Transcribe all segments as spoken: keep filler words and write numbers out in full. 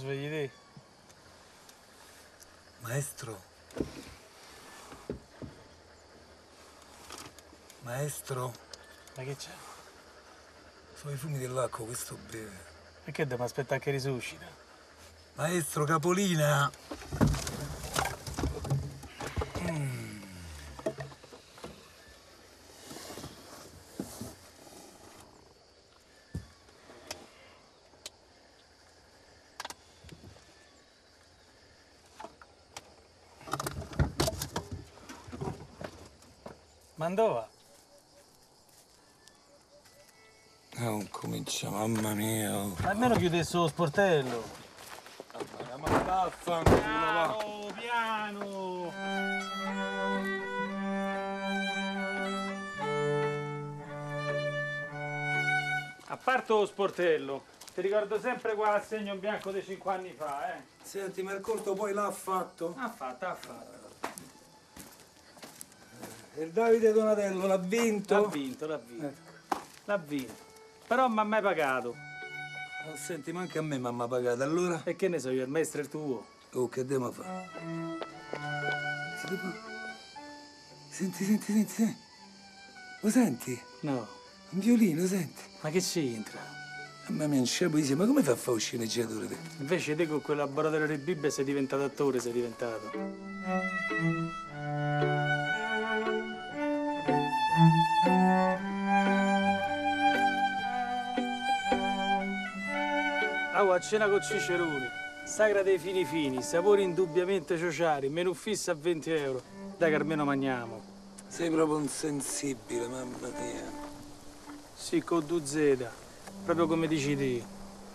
svegli te. Maestro. Maestro. Ma che c'è? Sono i fumi dell'acqua, questo beve. Perché dobbiamo aspettare che risuscita? Maestro, capolina. Mm. Mandova? Non comincia, mamma mia. Oh. Almeno chiudesse lo sportello. Ma vaffanculo, va. Piano, piano. A parte lo sportello, ti ricordo sempre qua il segno bianco di cinque anni fa, eh? Senti, ma il conto poi l'ha fatto? Ha fatto, ha fatto. E il Davide Donatello l'ha vinto? L'ha vinto, l'ha vinto. Ecco. L'ha vinto. Però non mi ha mai pagato. Oh, senti, ma anche a me mi ha pagato, allora? E che ne so io, il maestro è il tuo. Oh, che devo fare? Senti, senti, senti, senti. Lo senti? No. Un violino, senti? Ma che c'entra? Mamma mia, un sciapo dice, ma come fa a fare un sceneggiatore te? Invece te con quel laboratorio di Bibbia sei diventato attore, sei diventato. Oh, a cena con Cicerone, sagra dei fini fini, sapori indubbiamente ciociari, menù fisso a venti euro. Dai che almeno mangiamo. Sei proprio insensibile, mamma mia. Sì, con due Z, proprio come dici te.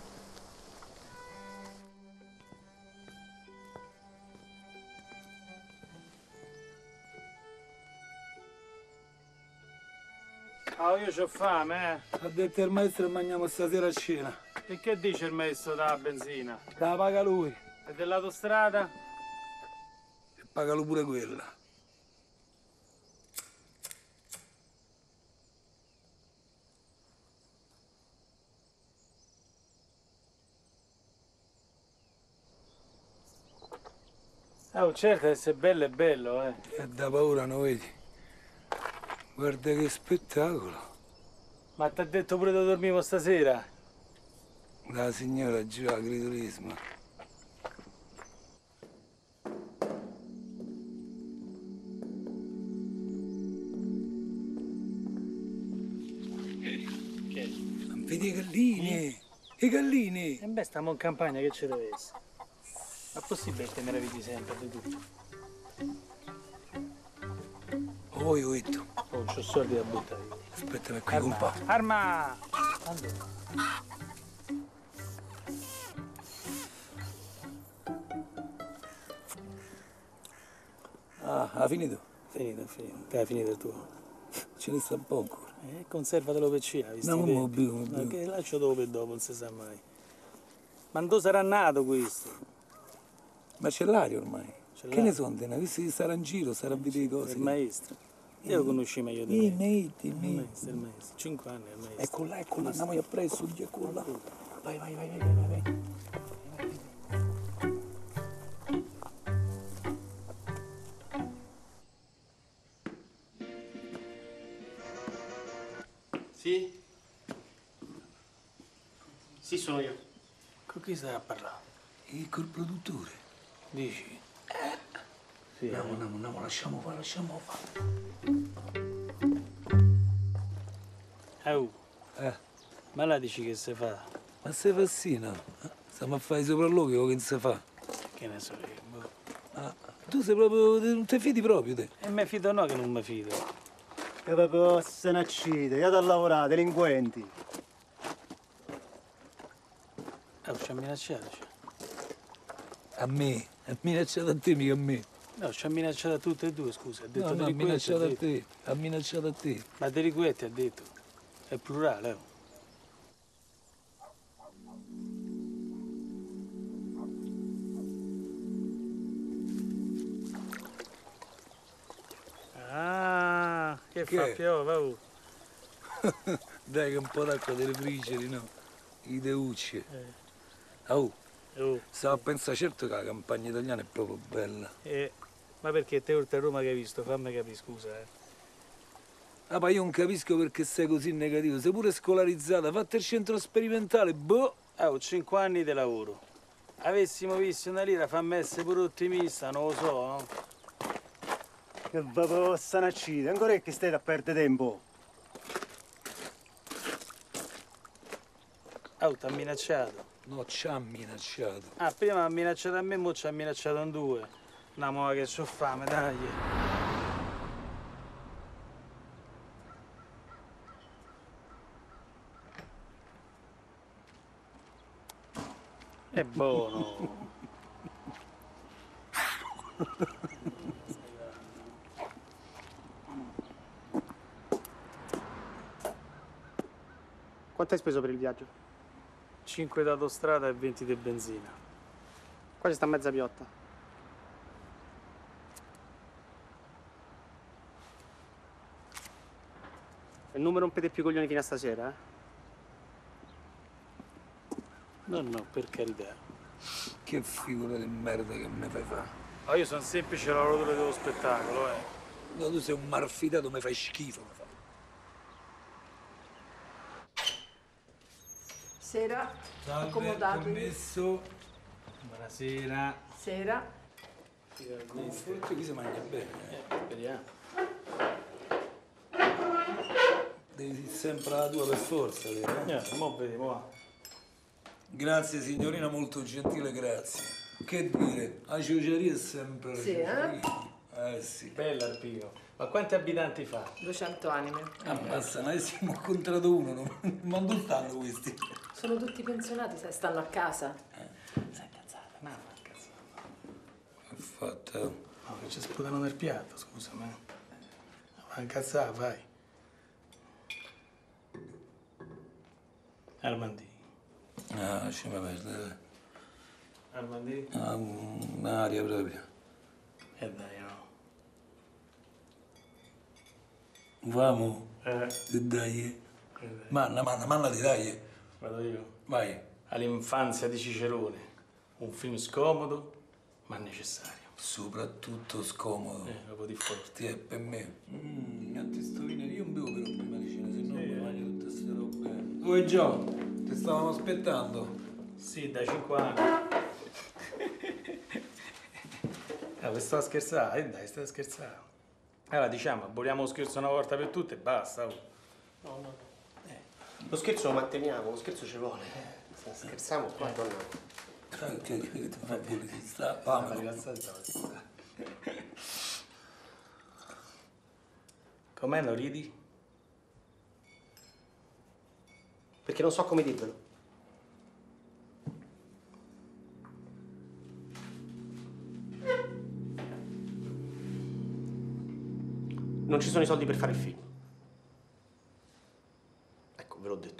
Oh, io c'ho fame, eh. Ha detto il maestro che mangiamo stasera a cena. E che dice il maestro della benzina? Te la paga lui. E dell'autostrada? E pagalo pure quella. Oh, certo, essere bello è bello, eh. E da paura, non vedi? Guarda che spettacolo. Ma ti ha detto pure che dormivo stasera? La signora giù agriturismo. Che? Non vedi i gallini? I gallini! E beh, stiamo in campagna, che ci deve essere? Ma è possibile che me la vedi sempre, tu? Oh, vuoi oetto? Oh, c'ho soldi da buttare. Aspettami qui, Arma! compa. Arma! Allora. Ah, ha finito? Finito, finito. Che hai finito il tuo? Ce ne sta poco. Eh, conservatelo per cena, visto No, i mo tempi. bevo, mo Ma bevo. che lascio dopo e dopo, non si sa mai. Ma dove sarà nato questo? Ma c'è l'aria ormai. C'è Che ne l'aria? so, questi sarà in giro, sarà a vedere cose. Il maestro. Io lo conosci meglio di I me. metti, Il metti. maestro, il maestro. Cinque anni il maestro. Ecco là, ecco là, andiamo appresso, di ecco là. Vai, vai, vai, vai, vai, vai. Sì? Sì, sono io. Con chi stai a parlare? E col produttore. Dici? Sì. Andiamo, andiamo, andiamo, lasciamo fare, lasciamo fare. Oh, Eh, ma là dici che si fa? ma se fa sì, no? Eh, Stiamo a fare i sopralluoghi o che non si fa? Che ne so io, boh. Ah, tu sei proprio, non ti fidi proprio te. E mi fido no che non mi fido. Che proprio se ne accide, io da lavorare, delinquenti. Oh, ci ha minacciato. Cioè. A me, ha minacciato a te, mica a me. No, ci ha minacciato a tutte e due, scusa. Ha detto No, no, ha delinquenti, minacciato ha a detto. te, ha minacciato a te. Ma delinquenti ha detto. È plurale, oh. Ah, che, Che fa è? piove, oh. Dai che un po' d'acqua delle frigeri, no? I deucci. Eh. Oh, Oh. Stavo a pensare, certo che la campagna italiana è proprio bella. Eh, ma perché te oltre a Roma che hai visto? Fammi capire, scusa, eh. Ah, ma io non capisco perché sei così negativo. Sei pure scolarizzata, fate il centro sperimentale, boh! Ah, ho cinque anni di lavoro. Avessimo visto una lira, fammi essere pure ottimista, non lo so, no? Che va possa nascere, ancora è che stai a perdere tempo. Ah, t'ha minacciato. No, ci ha minacciato. Ah, prima ha minacciato a me, mo ci ha minacciato in due. No, mo che c'ho fame, dai. È buono. Quanto hai speso per il viaggio? cinque d'autostrada e venti di benzina. Qua ci sta mezza piotta. Il numero un pete più coglioni fino a stasera, eh? No, no, per carità. Che figura di merda che mi fai fare. Ma io sono semplice lavoratore dello spettacolo, eh. No, tu sei un malfitato, mi fai schifo. Mi fai. Sera, Salve, accomodatevi. permesso. Buonasera. Sera. Conforto, qui si mangia bene. Eh, speriamo. Devi dire sempre la tua per forza, vero? Eh, mo vediamo, va. Grazie signorina, molto gentile, grazie. Che dire, la ciociaria è sempre la Sì, eh? ciociaria. Eh sì. Bella il Pino. Ma quanti abitanti fa? duecento anime. Ammazza, ne abbiamo incontrato uno, non- ma dove stanno questi? Sono tutti pensionati, sai, stanno a casa. Sei incazzata, no, ma incazzata. Che fatta? No, che ci sputano nel piatto, scusami. Ma incazzata, vai. Armandì. Ah, lasciami perdere. Armandì? Ah, un'aria proprio. Eh dai, no. Vamo? Eh, E dai. eh dai. Manna, manna, manna di dai. Vado io. Vai. All'infanzia di Cicerone. Un film scomodo, ma necessario. Soprattutto scomodo. Eh, lo puoi dire forte. Ti è per me. Mmm, a testoline, io non bevo però prima di cena, se no mi mangio tutte queste robe. Oi Gio, ti stavamo aspettando. Sì, da cinque anni. Ah, vi sto a scherzare, eh dai, stai a scherzare. Allora diciamo, aboliamo lo scherzo una volta per tutte e basta. Oh. No, no, no. Lo scherzo lo manteniamo, lo scherzo ci vuole. Se scherziamo qua, donna. Che, che, che ti fa pure, ti sta Ah, ma fame. rilassati, stavo a scherzare. Com'è, lo ridi? Perché non so come dirvelo. Non ci sono i soldi per fare il film. Ecco, ve l'ho detto.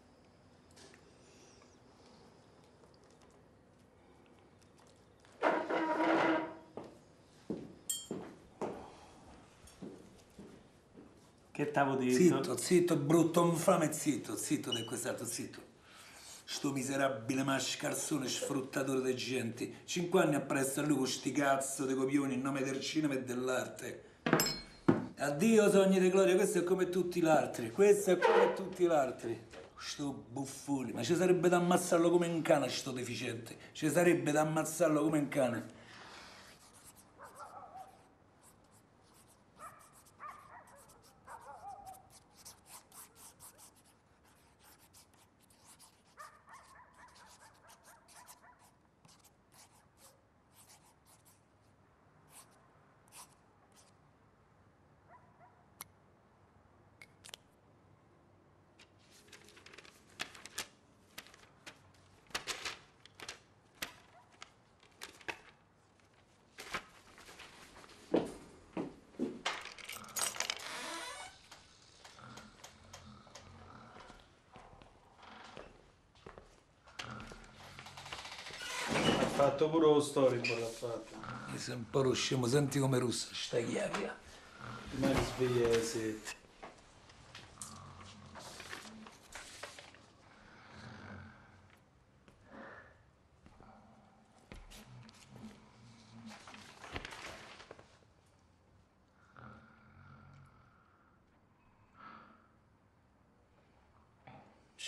Che t'avevo detto? Zitto, zitto, brutto infame, zitto, zitto di quest'altro, zitto. Sto miserabile mascarsone sfruttatore di gente. Cinque anni appresso a lui con sti cazzo di copioni in nome del cinema e dell'arte. Addio sogni di gloria, questo è come tutti gli altri, questo è come tutti gli altri. Sto buffone, ma ci sarebbe da ammazzarlo come un cane, sto deficiente. Ci sarebbe da ammazzarlo come un cane. Ha fatto pure lo storyboard, ha fatto. Mi sei un po' scemo, senti come russa, sta chiavia. Ma mi sveglia alle sette.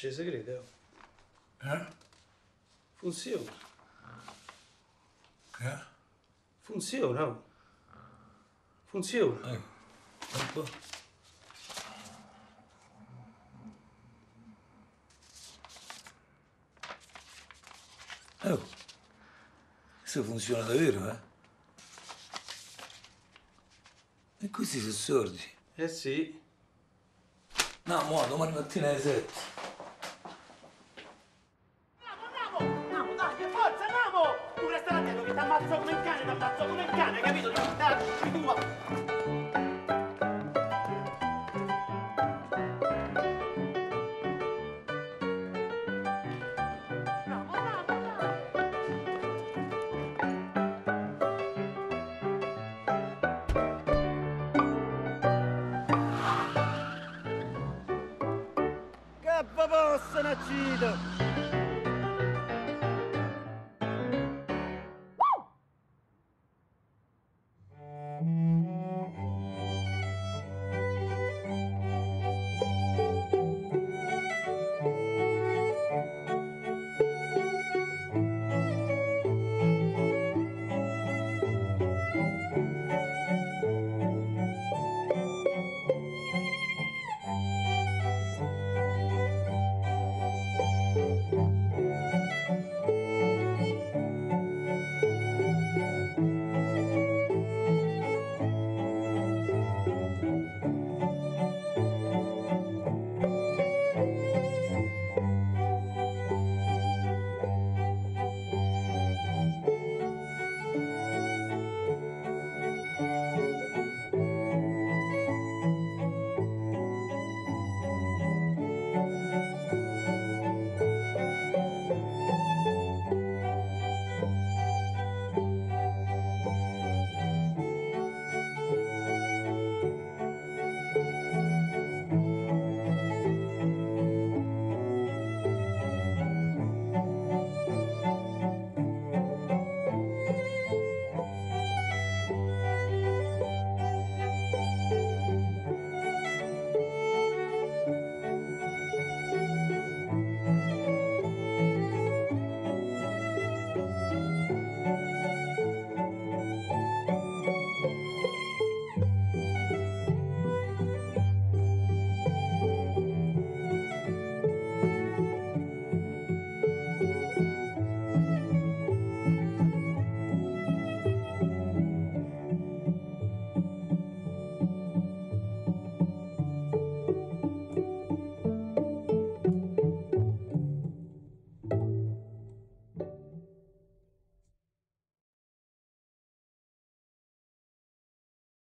Ci si crede, oh. Eh? Funziona. Che? Funziona, oh. Funziona. Eh, un po'. Oh, questo funziona davvero, eh? E questi sono sordi. Eh sì. No, mo, domani mattina alle sette. Namo, Namo, dai, forza, Namo! Tu resta là dietro che ti ammazzo come il cane, ti ammazzo come il cane, capito? Devi starci tu. Namo, Namo, dai! Che posso, Nacito!